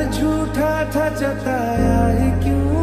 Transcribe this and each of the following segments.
झूठा था जताया ही क्यों,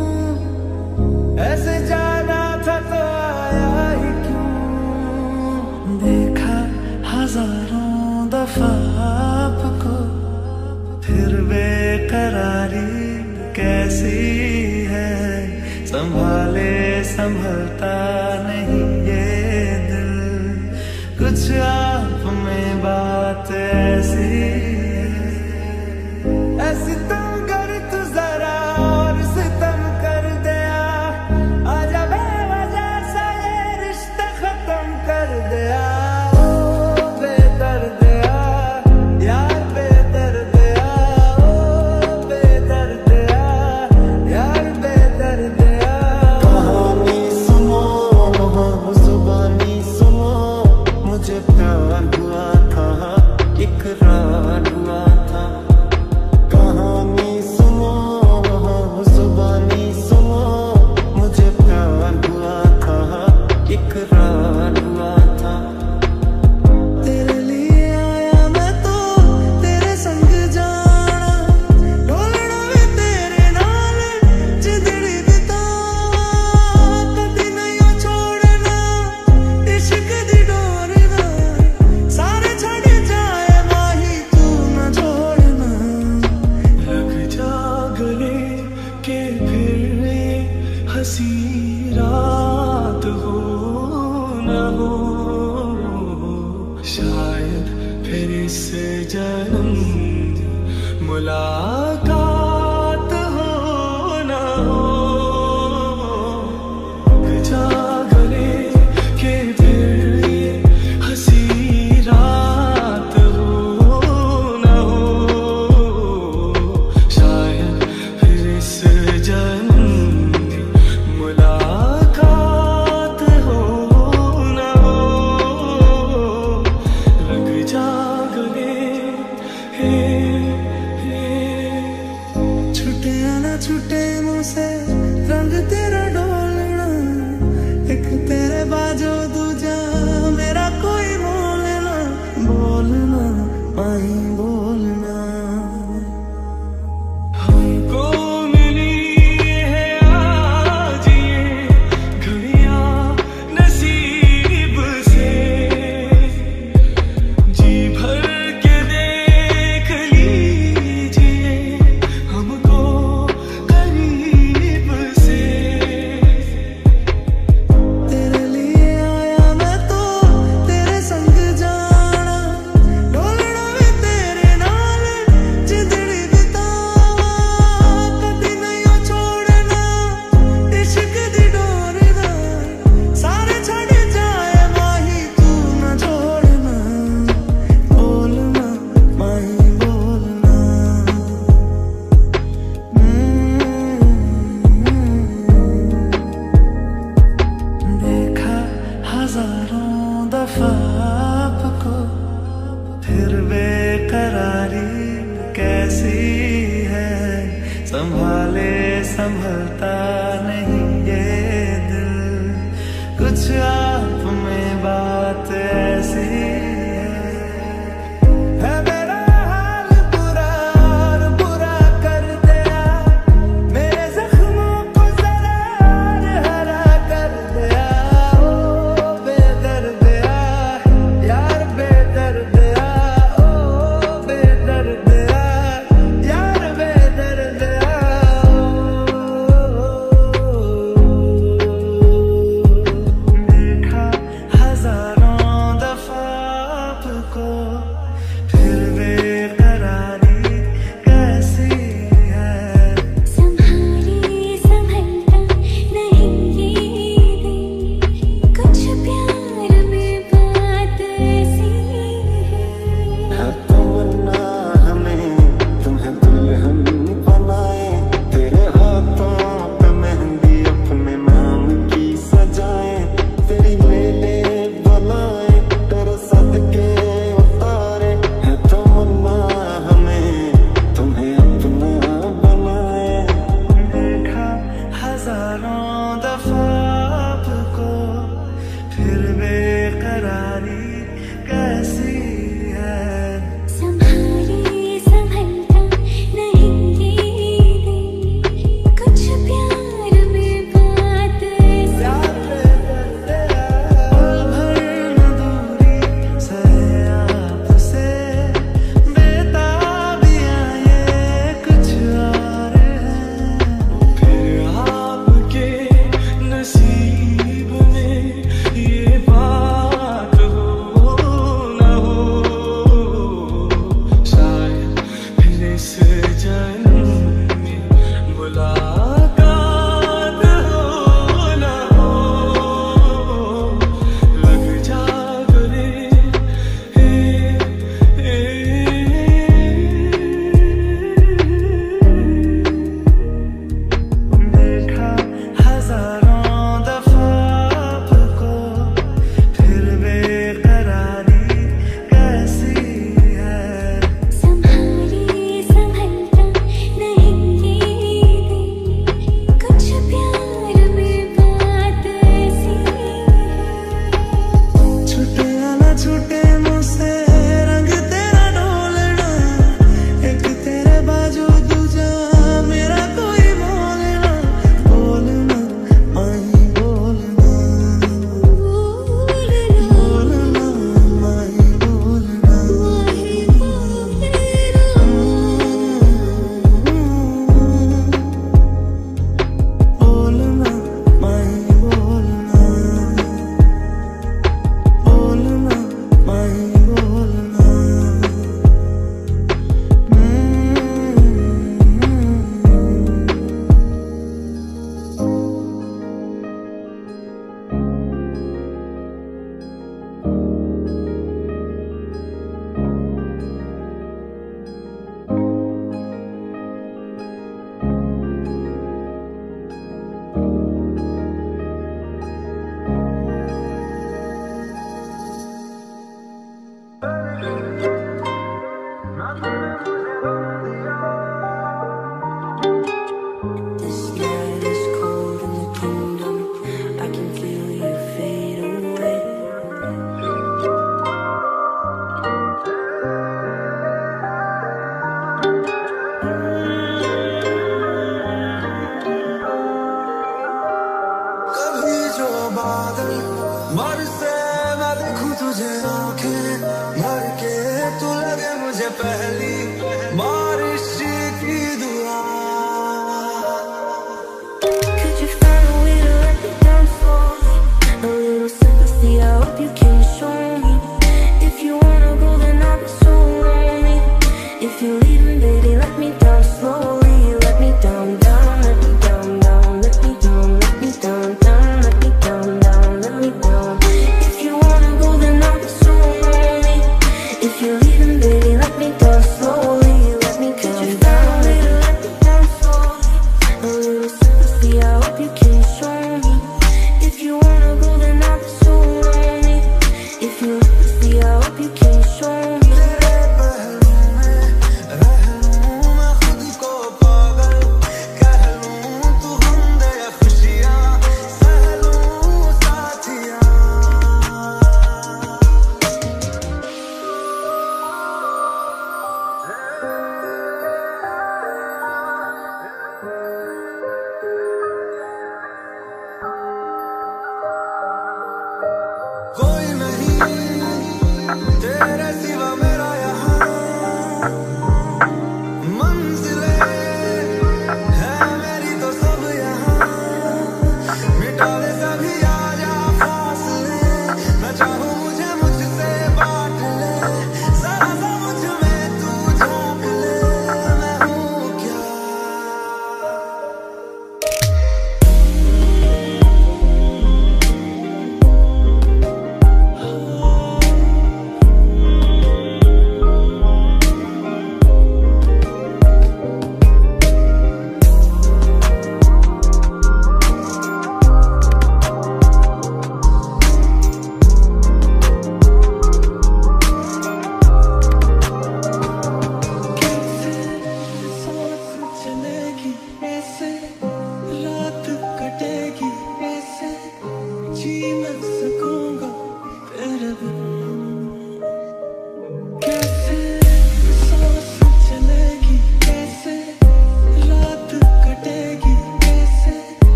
ऐसे जाना था तो आया ही क्यों। देखा हजारों दफा आपको, फिर बेकरारी कैसी है। संभाले संभलता नहीं ये दिल, कुछ आप में बात ऐसी है। ऐसी तुम कर तू जरा और सितम कर दिया, आजा बेवजह सा ये रिश्ता खत्म कर दिया। ओ बेदर्दिया यार बेदर्दिया, ओ बेदर्दिया यार बेदर्दिया। कहानी सुनो जुबानी सुनो, मुझे प्यार हुआ था इकरार हुआ था। कहानी सुनो जुबानी सुनो, मुझे प्यार हुआ था इकरार हुआ था। तेरे लिए आया मैं तो तेरे संग जाना, डोलना भी तेरे नाल जिंदड़ी बितावा। कदी नहीं छोड़ना इश्क दी डोर ना, सारे छड़ जाए माही तू न छोड़ना। लग जा गले के फिर हंसी रात हो न हो, शायद फिर इस जन्म मुलाकात हो न हो। जागले के फिर हंसी रात हो न हो, शायद फिर इस जन्म मुलाकात हो न हो। लग जा गले छुटे ना छुटे मुझसे रंग तेरा डोलना, एक तेरे बाजो दूजा मेरा कोई बोलना। बोलना माही बोलना, हमको मिली है आज ये घड़ियां नसीब से। जी भर के देख लीजिए हमको करीब से। तेरे लिए आया मैं तो तेरे संग जाना, डोलना भी तेरे नाल जिंदड़ी बितावा। कदी नहीं छोड़ना इश्क दी डोर ना, सारे छड़ जाए माही तू न छोड़ना। बोलना माही बोलना। देखा हजारों दफा आपको, फिर बेकरारी कैसी है। संभाले संभलता नहीं ये दिल, कुछ आप में बात ऐसी है मेरा हाल बुरा और बुरा कर दिया। मेरे जख्मों को जरा और हरा कर दिया। ओ बेदर्दिया यार बेदर्दिया, ओ बेदर्दिया यार बेदर्दिया।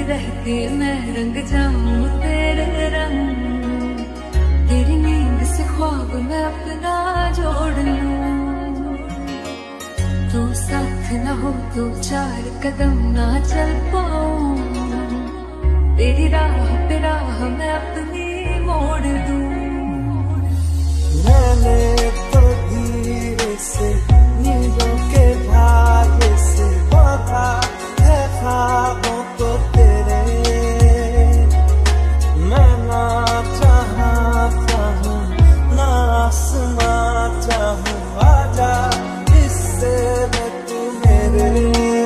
रहती मैं रंग जाऊं तेरे रंग, तेरी नींद से ख्वाब मैं अपना जोड़ लूं। तू साथ न हो तो 4 कदम ना चल पाऊं, तेरी राह पे राह मैं अपनी मोड़ दूं। मैंने तो धीरे से नींदों के भाग्य से बांधा है ख्वाबों को तेरे। मैं ना चाहूं ना आसमां चाहूं, आजा इससे मैं तू मेरे।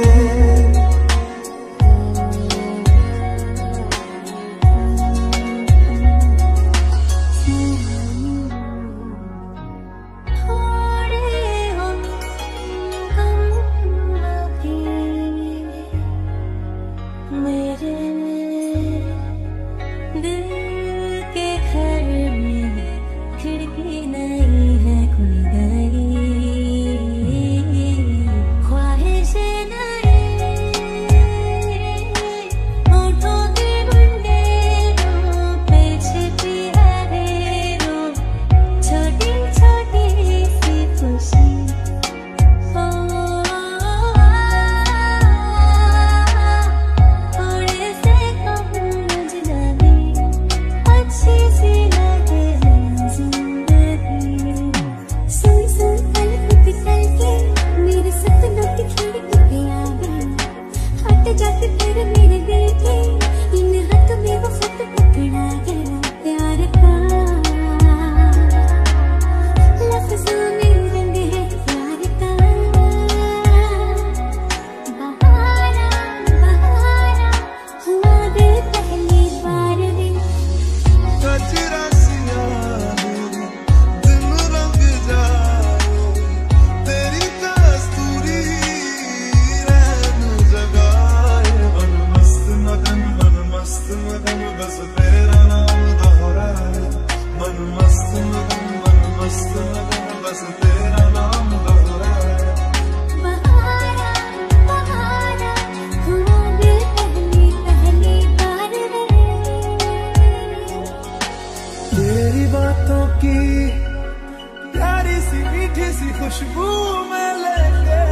तेरी बातों की प्यारी सी मीठी सी खुशबू में लेके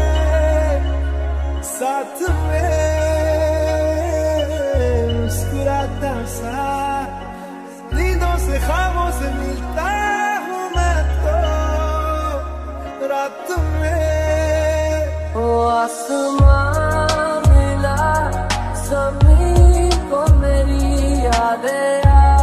साथ में मुस्कुराता सा, नींदों से ख्वाबों से मिलता हूँ मैं तो रात में। ओ आसमां मिला ज़मीन को मेरी यादें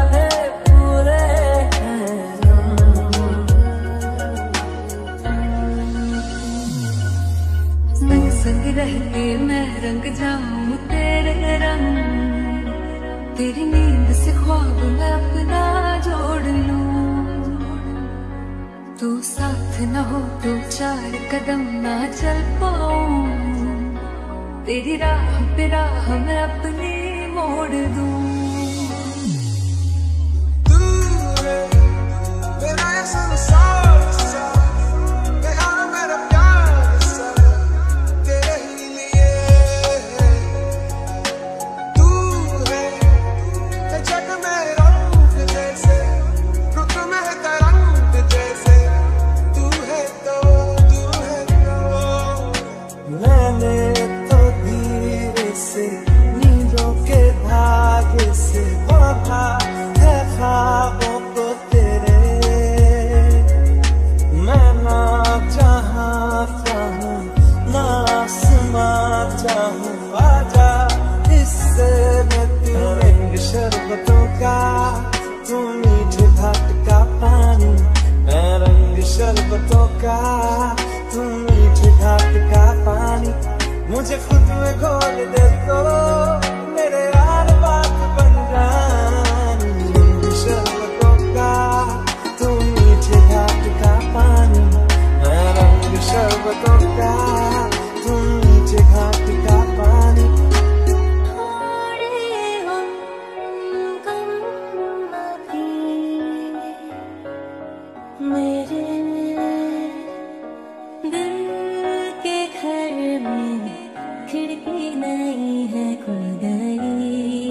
संग रहते मैं रंग जाऊं तेरे रंग, तेरी नींद से ख्वाब मैं अपना जोड़ लूं। तू साथ न हो तो 4 कदम ना चल पाऊं, तेरी राह पे राह मैं अपनी मोड़ दूं। शरबतों का तू मीठे घाट का पानी, मैं रंग शरबतों का तू मीठे घाट का पानी। मुझे खुद में घोल दे तो मेरे यार बात बन जानी। रंग शरबतों का तू मीठे घाट का पानी, मैं रंग शरबतों का तू मीठे घाट का पानी। मेरे दिल के घर में खिड़की नहीं है खुल गई।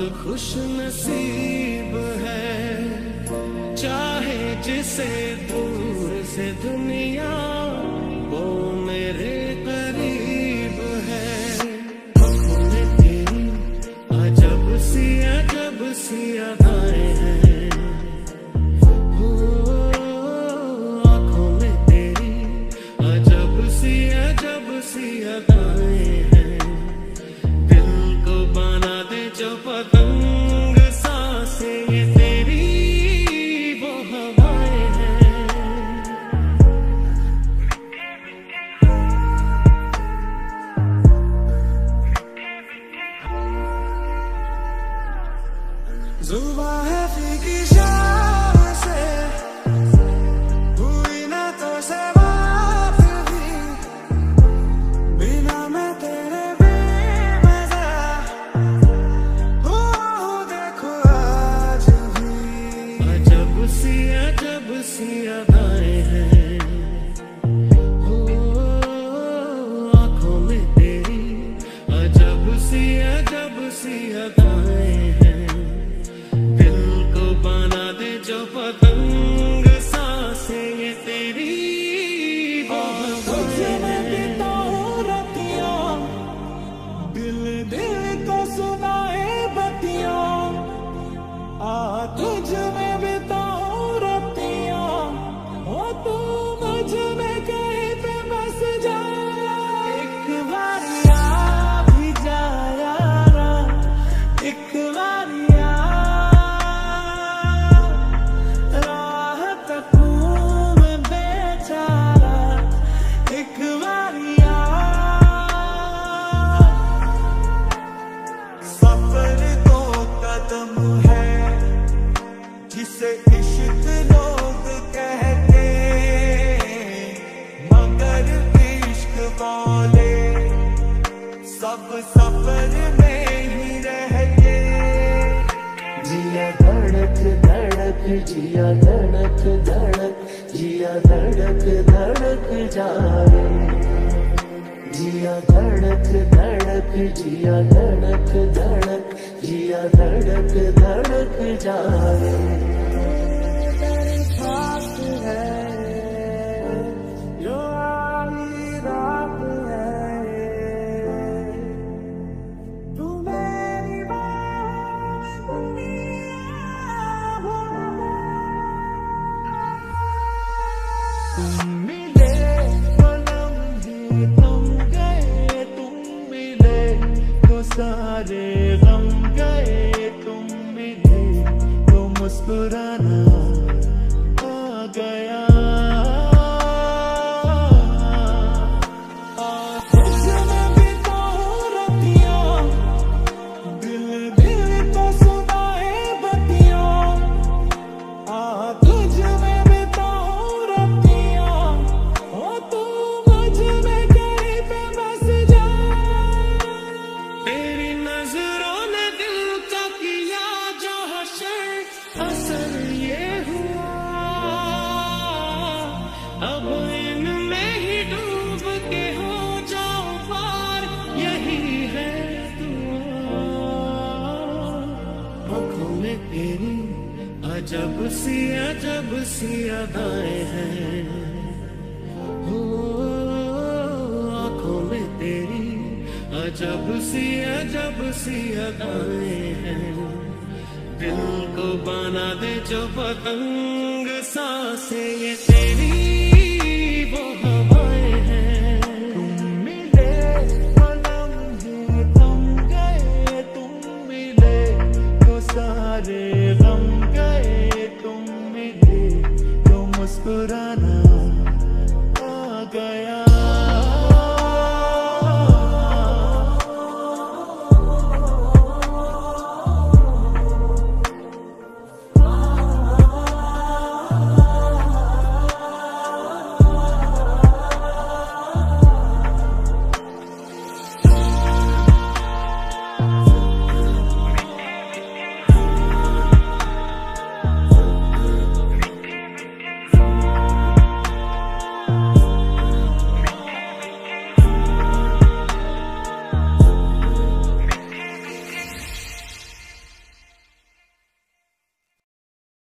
खुश नसीब है, चाहे जिसे दूर से दुनिया वो मेरे करीब है। आँखों में तेरी अजब सी अदाएं हैं, आँखों में तेरी अजब सी अदाएं हैं। दिल को बना दे जो पतंग सांसें ये तेरी वो हवाएं हैं। जुबां है फीकी शाम से, हुई ना तो से बात भी, बिना मैं तेरे बेमज़ा देखो आज भी। अजब सी अदाएं हैं, आँखों में तेरी अजब सी अदाएं हैं। दिल को बना दे जो पतंग सांसें ये तेरी तुझे मैं बिताऊं रातियां, दिल को सुनाए बतियां। तुझ में बिताऊं रातियां, तू मुझ में कहीं पे बस जा। एक बार आ भी जा यारा, एक बार राह तकूं मैं बेचारा, एक बार सफर तो कदम है जिसे इश्क लोग कहते, मगर इश्क वाले सब सफर में ही रहते। जिया धड़क धड़क जिया धड़क धड़क जिया धड़क धड़क जाए, जिया धड़क धड़क जिया धड़क धड़क जिया धड़क धड़क जाए। तेरे साथ है जो आली रात है, तू मेरी बात तुम मिले तो लम्हे थम गए, तुम मिले तो सारे गम गए, तुम मिले तो मुस्कुराना आ गया। तुझ में बिताऊं रातियां, दिल को सुनाए बतियां। तुझ में बिताऊं रातियां, तू मुझ में कहीं पे बस जा। तेरी नजरों ने दिल का किया जो हशर, असर ये हुआ अब इनमें ही डूब के हो जाओ पार, यही है दुआ। आँखों में तेरी अजब सी अदाएं हैं, आँखों में तेरी अजब सी अदाएं हैं। दिल को बना दे जो पतंग सांसें ये तेरी